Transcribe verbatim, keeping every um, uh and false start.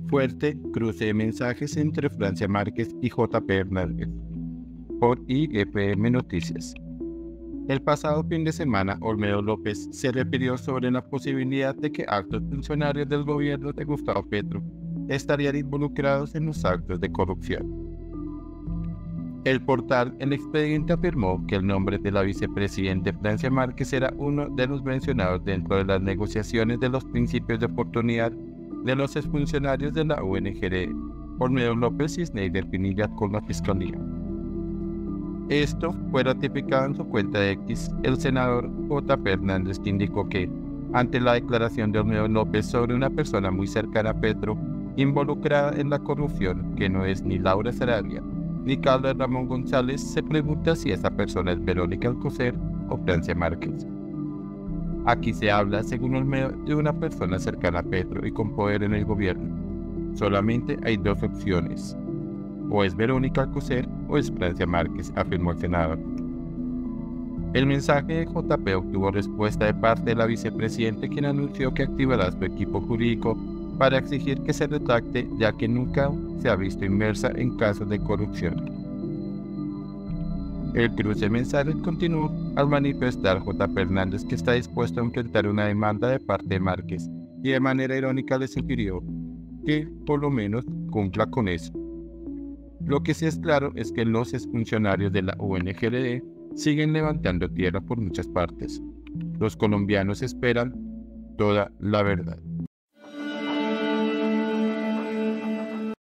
Fuerte cruce de mensajes entre Francia Márquez y J P Hernández, por I F M Noticias. El pasado fin de semana, Olmedo López se refirió sobre la posibilidad de que altos funcionarios del gobierno de Gustavo Petro estarían involucrados en los actos de corrupción. El portal El Expediente afirmó que el nombre de la vicepresidenta Francia Márquez era uno de los mencionados dentro de las negociaciones de los principios de oportunidad de los exfuncionarios de la U N G R E, Olmedo López y Sneider Pinilla con la Fiscalía. Esto fue ratificado en su cuenta de X el senador J P Hernández, que indicó que, ante la declaración de Olmedo López sobre una persona muy cercana a Petro involucrada en la corrupción, que no es ni Laura Sarabia ni Carlos Ramón González, se pregunta si esa persona es Verónica Alcocer o Francia Márquez. Aquí se habla, según Olmedo, de una persona cercana a Petro y con poder en el gobierno. Solamente hay dos opciones: o es Verónica Alcocer o es Francia Márquez, afirmó el senador. El mensaje de J P obtuvo respuesta de parte de la vicepresidenta, quien anunció que activará su equipo jurídico para exigir que se retracte, ya que nunca se ha visto inmersa en casos de corrupción. El cruce de mensajes continuó al manifestar J P Hernández que está dispuesto a enfrentar una demanda de parte de Márquez, y de manera irónica le sugirió que por lo menos cumpla con eso. Lo que sí es claro es que los exfuncionarios de la U N G R E siguen levantando tierra por muchas partes. Los colombianos esperan toda la verdad.